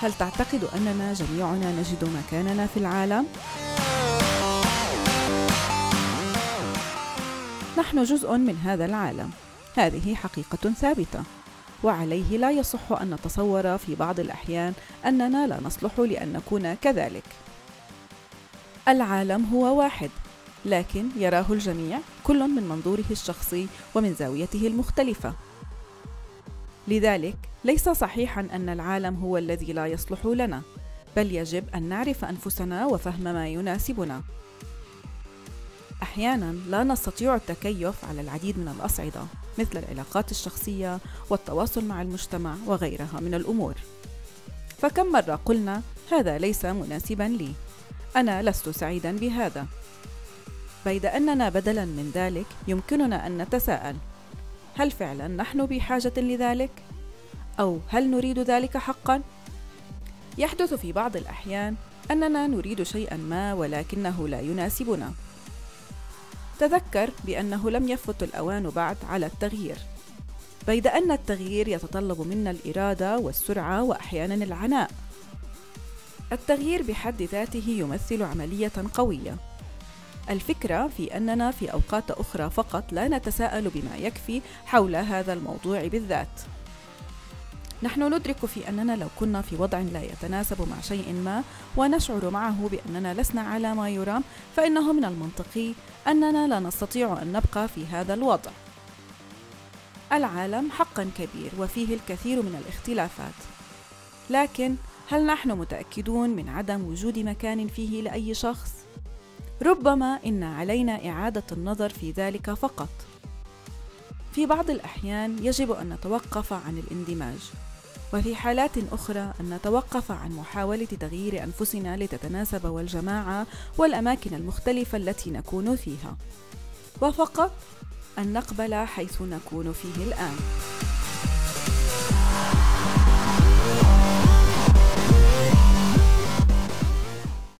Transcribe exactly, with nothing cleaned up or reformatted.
هل تعتقد أننا جميعنا نجد مكاننا في العالم؟ نحن جزء من هذا العالم، هذه حقيقة ثابتة، وعليه لا يصح أن نتصور في بعض الأحيان أننا لا نصلح لأن نكون كذلك. العالم هو واحد، لكن يراه الجميع كل من منظوره الشخصي ومن زاويته المختلفة. لذلك ليس صحيحاً أن العالم هو الذي لا يصلح لنا، بل يجب أن نعرف أنفسنا وفهم ما يناسبنا. أحياناً لا نستطيع التكيف على العديد من الأصعدة، مثل العلاقات الشخصية والتواصل مع المجتمع وغيرها من الأمور. فكم مرة قلنا هذا ليس مناسباً لي، أنا لست سعيداً بهذا، بيد أننا بدلاً من ذلك يمكننا أن نتساءل: هل فعلاً نحن بحاجة لذلك؟ أو هل نريد ذلك حقاً؟ يحدث في بعض الأحيان أننا نريد شيئاً ما ولكنه لا يناسبنا. تذكر بأنه لم يفت الأوان بعد على التغيير، بيد أن التغيير يتطلب منا الإرادة والسرعة وأحياناً العناء. التغيير بحد ذاته يمثل عملية قوية. الفكرة في أننا في أوقات أخرى فقط لا نتساءل بما يكفي حول هذا الموضوع بالذات. نحن ندرك في أننا لو كنا في وضع لا يتناسب مع شيء ما ونشعر معه بأننا لسنا على ما يرام، فإنه من المنطقي أننا لا نستطيع أن نبقى في هذا الوضع. العالم حقاً كبير وفيه الكثير من الاختلافات، لكن هل نحن متأكدون من عدم وجود مكان فيه لأي شخص؟ ربما إن علينا إعادة النظر في ذلك فقط. في بعض الأحيان يجب أن نتوقف عن الاندماج، وفي حالات أخرى أن نتوقف عن محاولة تغيير أنفسنا لتتناسب والجماعة والأماكن المختلفة التي نكون فيها، وفقط أن نقبل حيث نكون فيه الآن.